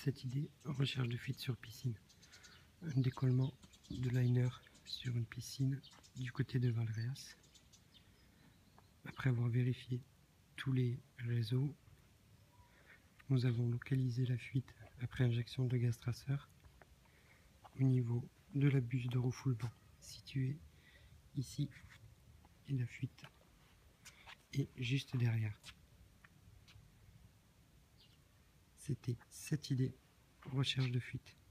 Cette idée, recherche de fuite sur piscine. Un décollement de liner sur une piscine du côté de Valréas. Après avoir vérifié tous les réseaux, nous avons localisé la fuite après injection de gaz traceur au niveau de la bûche de refoulement située ici, et la fuite est juste derrière. C'était cette idée, recherche de fuite.